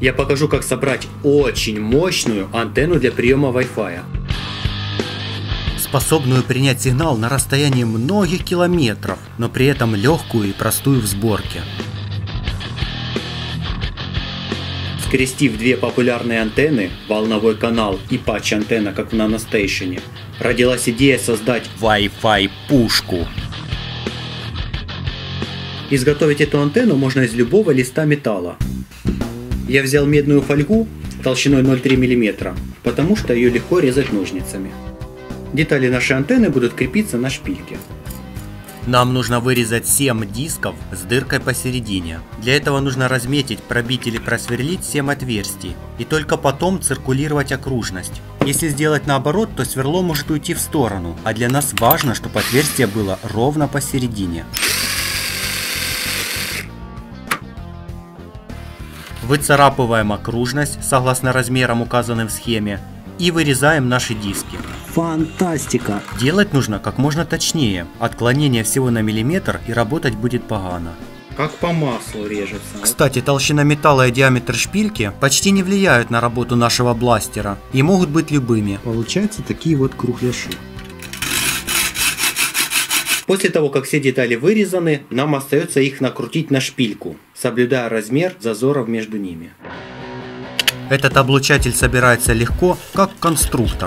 Я покажу, как собрать очень мощную антенну для приема Wi-Fi. Способную принять сигнал на расстоянии многих километров, но при этом легкую и простую в сборке. Скрестив две популярные антенны, волновой канал и патч-антенна, как в NanoStation, родилась идея создать Wi-Fi пушку. Изготовить эту антенну можно из любого листа металла. Я взял медную фольгу толщиной 0,3 мм, потому что ее легко резать ножницами. Детали нашей антенны будут крепиться на шпильке. Нам нужно вырезать 7 дисков с дыркой посередине. Для этого нужно разметить, пробить или просверлить 7 отверстий. И только потом циркулировать окружность. Если сделать наоборот, то сверло может уйти в сторону. А для нас важно, чтобы отверстие было ровно посередине. Выцарапываем окружность согласно размерам, указанным в схеме. И вырезаем наши диски. Фантастика! Делать нужно как можно точнее. Отклонение всего на миллиметр и работать будет погано. Как по маслу режется. Кстати, толщина металла и диаметр шпильки почти не влияют на работу нашего бластера и могут быть любыми. Получаются такие вот кругляши. После того, как все детали вырезаны, нам остается их накрутить на шпильку, соблюдая размер зазоров между ними. Этот облучатель собирается легко, как конструктор.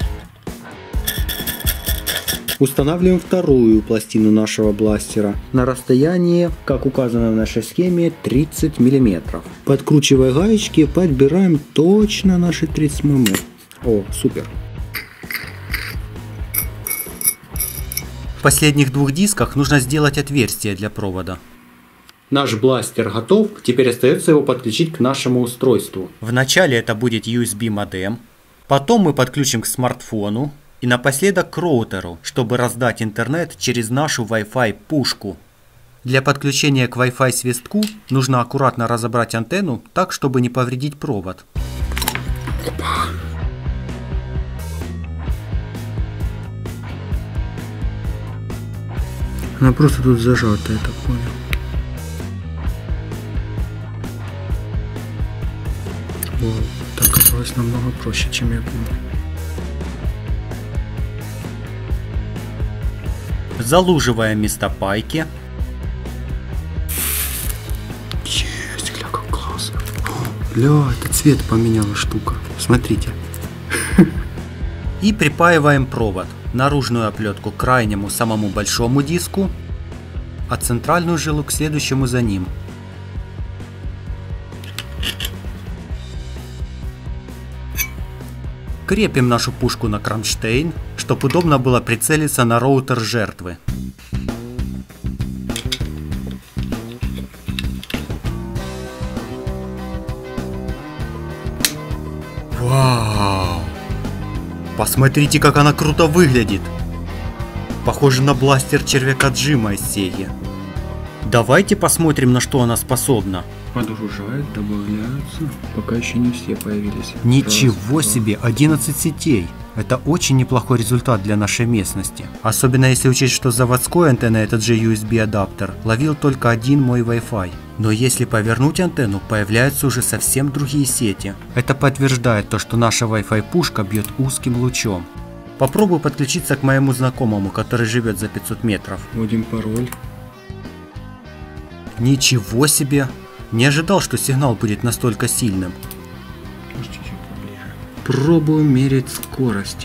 Устанавливаем вторую пластину нашего бластера на расстоянии, как указано в нашей схеме, 30 мм. Подкручивая гаечки, подбираем точно наши 30 мм. О, супер! В последних двух дисках нужно сделать отверстие для провода. Наш бластер готов, теперь остается его подключить к нашему устройству. Вначале это будет USB модем, потом мы подключим к смартфону и напоследок к роутеру, чтобы раздать интернет через нашу Wi-Fi пушку. Для подключения к Wi-Fi свистку нужно аккуратно разобрать антенну так, чтобы не повредить провод. Она просто тут зажата, я так понял. Вау, так оказалось намного проще, чем я думал. Залуживаем места пайки. Есть, гля, как классно. Ля, это цвет поменяла штука. Смотрите. И припаиваем провод. Наружную оплетку к крайнему самому большому диску, а центральную жилу к следующему за ним. Крепим нашу пушку на кронштейн, чтобы удобно было прицелиться на роутер жертвы. Вау! Посмотрите, как она круто выглядит! Похоже на бластер червяка Джима из Сеги. Давайте посмотрим, на что она способна. Подгружают, добавляются, пока еще не все появились. Ничего себе, 11 сетей. Это очень неплохой результат для нашей местности. Особенно если учесть, что заводской антенной этот же USB адаптер ловил только один мой Wi-Fi. Но если повернуть антенну, появляются уже совсем другие сети. Это подтверждает то, что наша Wi-Fi пушка бьет узким лучом. Попробую подключиться к моему знакомому, который живет за 500 метров. Вводим пароль. Ничего себе! Не ожидал, что сигнал будет настолько сильным. Пробую мерить скорость.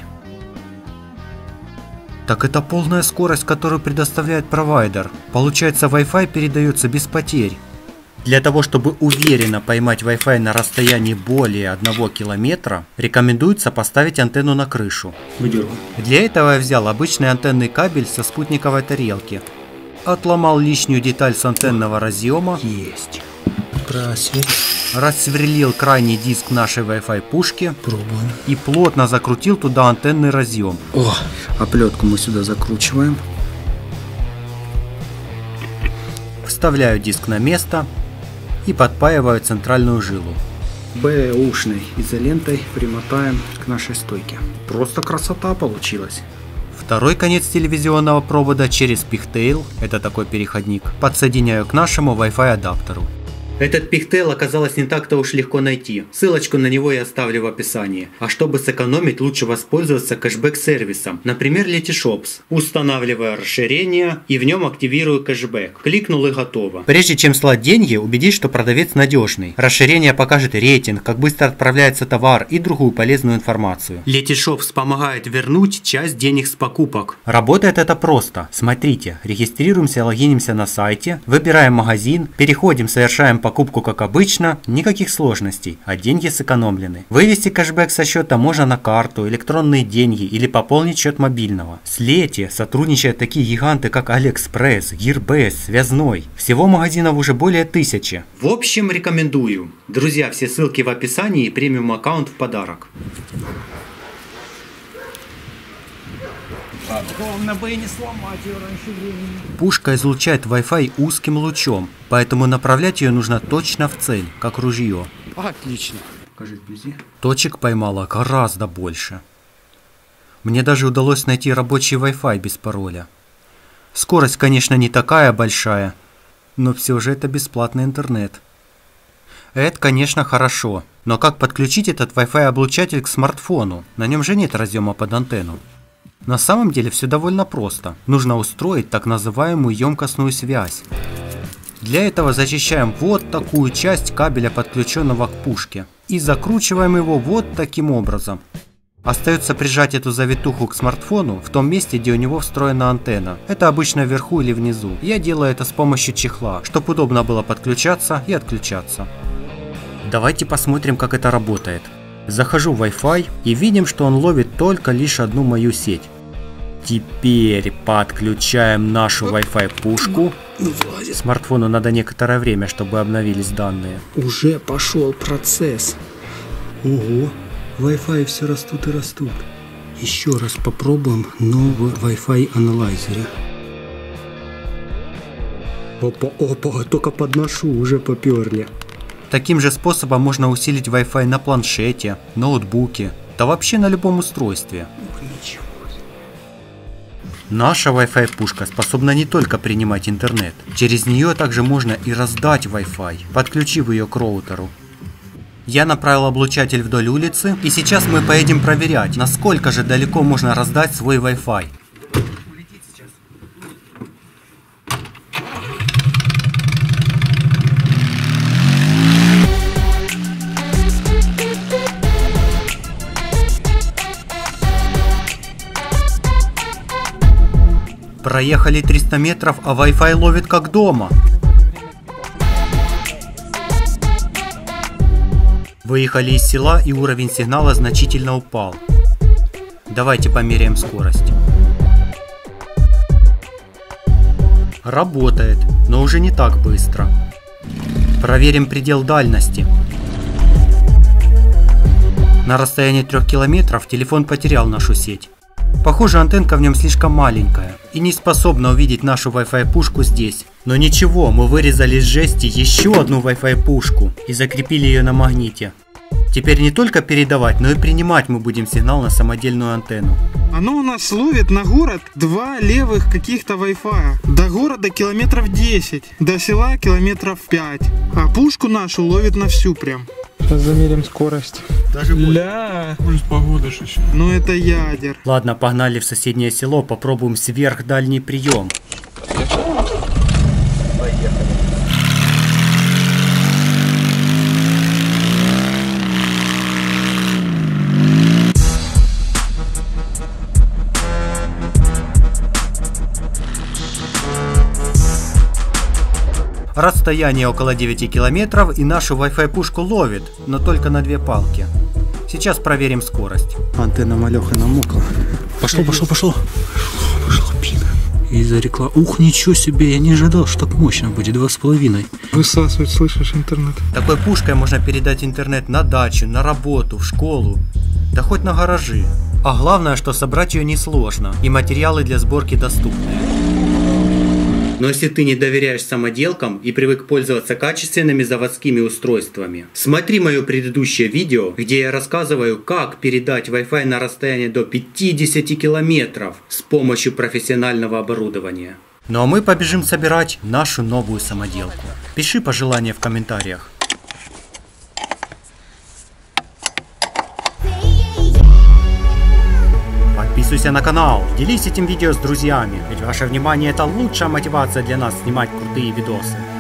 Так это полная скорость, которую предоставляет провайдер. Получается, Wi-Fi передается без потерь. Для того, чтобы уверенно поймать Wi-Fi на расстоянии более 1 километра, рекомендуется поставить антенну на крышу. Выдергиваю. Для этого я взял обычный антенный кабель со спутниковой тарелки. Отломал лишнюю деталь с антенного разъема. Есть. Рассверлил крайний диск нашей Wi-Fi пушки. Пробуем. И плотно закрутил туда антенный разъем. О, оплетку мы сюда закручиваем. Вставляю диск на место и подпаиваю центральную жилу. Бэушной изолентой примотаем к нашей стойке. Просто красота получилась. Второй конец телевизионного провода через Pigtail, это такой переходник, подсоединяю к нашему Wi-Fi адаптеру. Этот пихтел оказалось не так-то уж легко найти. Ссылочку на него я оставлю в описании. А чтобы сэкономить, лучше воспользоваться кэшбэк-сервисом, например, Letyshops. Устанавливаю расширение и в нем активирую кэшбэк. Кликнул и готово. Прежде чем слать деньги, убедись, что продавец надежный. Расширение покажет рейтинг, как быстро отправляется товар и другую полезную информацию. Letyshops помогает вернуть часть денег с покупок. Работает это просто. Смотрите, регистрируемся, логинимся на сайте, выбираем магазин, переходим, совершаем покупку как обычно, никаких сложностей, а деньги сэкономлены. Вывести кэшбэк со счета можно на карту, электронные деньги или пополнить счет мобильного. С Лети сотрудничают такие гиганты, как AliExpress, Gearbest, Связной. Всего магазинов уже более 1000. В общем, рекомендую. Друзья, все ссылки в описании и премиум аккаунт в подарок. Главное бы и не сломать ее раньше времени. Пушка излучает Wi-Fi узким лучом, поэтому направлять ее нужно точно в цель, как ружье. Отлично. Покажи вблизи. Точек поймала гораздо больше. Мне даже удалось найти рабочий Wi-Fi без пароля. Скорость, конечно, не такая большая, но все же это бесплатный интернет. Это, конечно, хорошо, но как подключить этот Wi-Fi облучатель к смартфону? На нем же нет разъема под антенну. На самом деле все довольно просто. Нужно устроить так называемую емкостную связь. Для этого зачищаем вот такую часть кабеля, подключенного к пушке, и закручиваем его вот таким образом. Остается прижать эту завитуху к смартфону в том месте, где у него встроена антенна. Это обычно вверху или внизу. Я делаю это с помощью чехла, чтобы удобно было подключаться и отключаться. Давайте посмотрим, как это работает. Захожу в Wi-Fi и видим, что он ловит только лишь одну мою сеть. Теперь подключаем нашу Wi-Fi пушку. Смартфону надо некоторое время, чтобы обновились данные. Уже пошел процесс. Ого, Wi-Fi все растут и растут. Еще раз попробуем новый Wi-Fi аналайзере. Опа, только подношу, уже поперли. Таким же способом можно усилить Wi-Fi на планшете, ноутбуке, да вообще на любом устройстве. Ничего. Наша Wi-Fi пушка способна не только принимать интернет, через нее также можно и раздать Wi-Fi, подключив ее к роутеру. Я направил облучатель вдоль улицы, и сейчас мы поедем проверять, насколько же далеко можно раздать свой Wi-Fi. Проехали 300 метров, а Wi-Fi ловит как дома. Выехали из села, и уровень сигнала значительно упал. Давайте померяем скорость. Работает, но уже не так быстро. Проверим предел дальности. На расстоянии 3 километров телефон потерял нашу сеть. Похоже, антенка в нем слишком маленькая и не способна увидеть нашу Wi-Fi пушку здесь. Но ничего, мы вырезали из жести еще одну Wi-Fi пушку и закрепили ее на магните. Теперь не только передавать, но и принимать мы будем сигнал на самодельную антенну. Оно у нас ловит на город 2 левых каких-то Wi-Fi. До города километров 10, до села километров 5. А пушку нашу ловит на всю прям. Сейчас замерим скорость. Даже Ля. Плюс погода ж еще. Ну это ядер. Ладно, погнали в соседнее село, попробуем сверхдальний прием. Расстояние около 9 километров, и нашу Wi-Fi пушку ловит, но только на 2 палки. Сейчас проверим скорость. Антенна малеха намокла. Пошел. Пошла пина. И зарекла. Ух, ничего себе, я не ожидал, что так мощно будет. 2,5. Высасывать, слышишь, интернет. Такой пушкой можно передать интернет на дачу, на работу, в школу, да хоть на гаражи. А главное, что собрать ее несложно, и материалы для сборки доступны. Но если ты не доверяешь самоделкам и привык пользоваться качественными заводскими устройствами, смотри мое предыдущее видео, где я рассказываю, как передать Wi-Fi на расстояние до 50 километров с помощью профессионального оборудования. Ну а мы побежим собирать нашу новую самоделку. Пиши пожелания в комментариях. Подписывайся на канал, делись этим видео с друзьями, ведь ваше внимание — это лучшая мотивация для нас снимать крутые видосы.